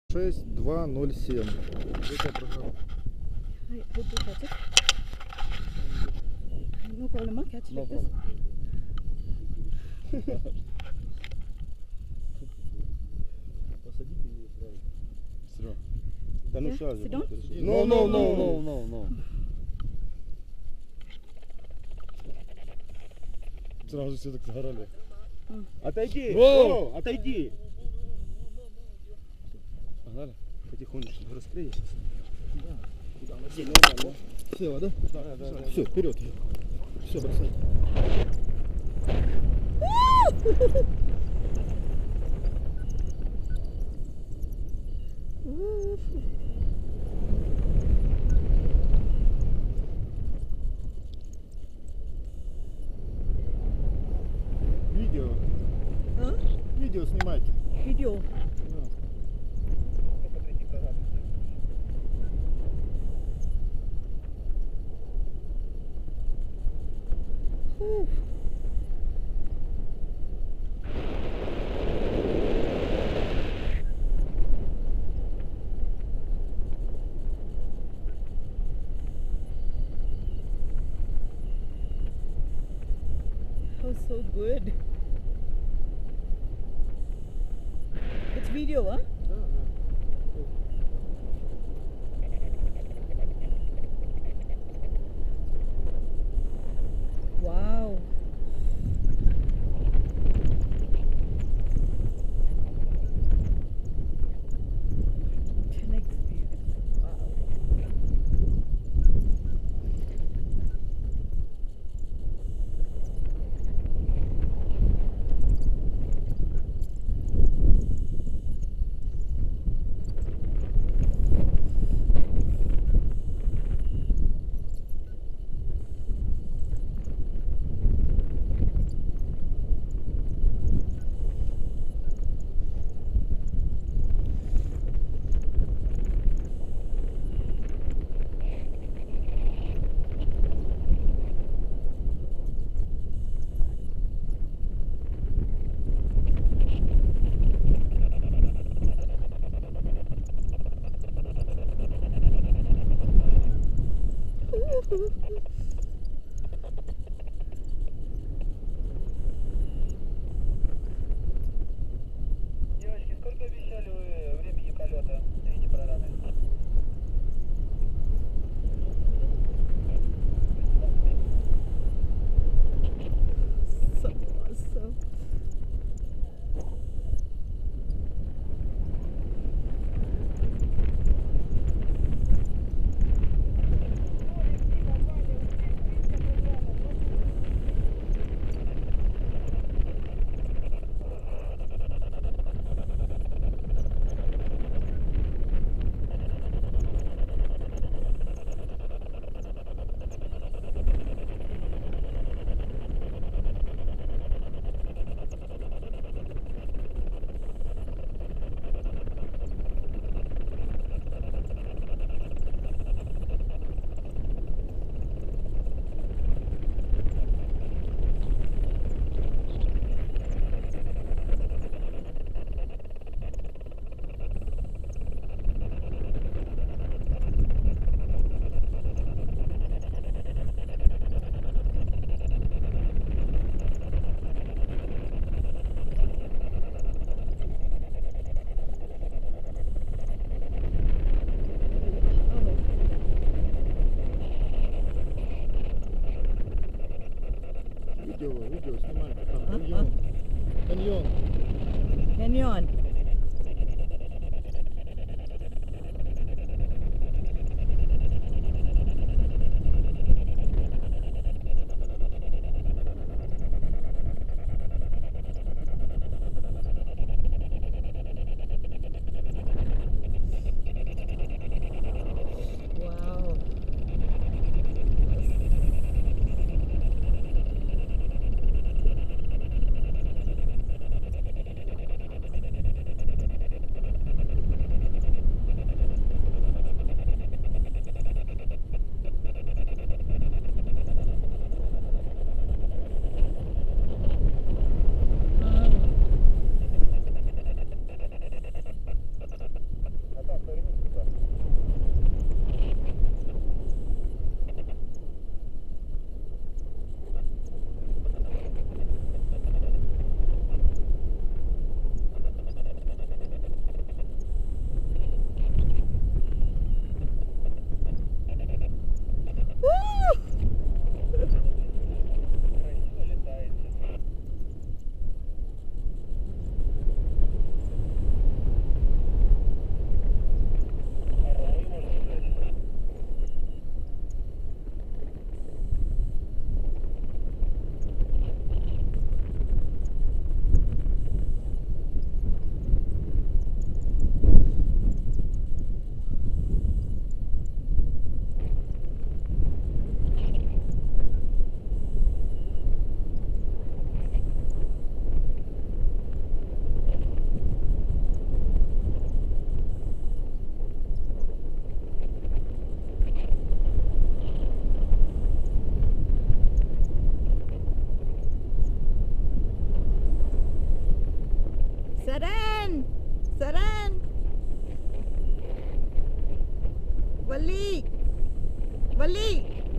6207. Третья программа. Would you catch it? No problem, I'll catch it No like this. Посадите ее сразу. Все. Да ну Yeah, сейчас. sit down. No. Сразу все так загорали. Отойди! О, отойди! Погнали? Потихонечку раскрыли сейчас. Да. Села, да? Да. Все, вперед. Все, бросай. Видео. А? Видео снимайте. Видео. Oh, so good. It's video, huh? Wow. An experience. Wow. Девочки, сколько обещали вы времени полета третьей программы? So awesome. Saran! Saran! Wali! Wali!